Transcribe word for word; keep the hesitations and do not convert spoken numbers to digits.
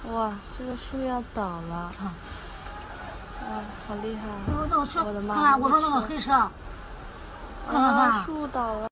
哇，这个树要倒了！ 啊， 哇，好厉害！ 那个车， 我的妈！ 看，我说那个黑车，可可怕！ 树倒了。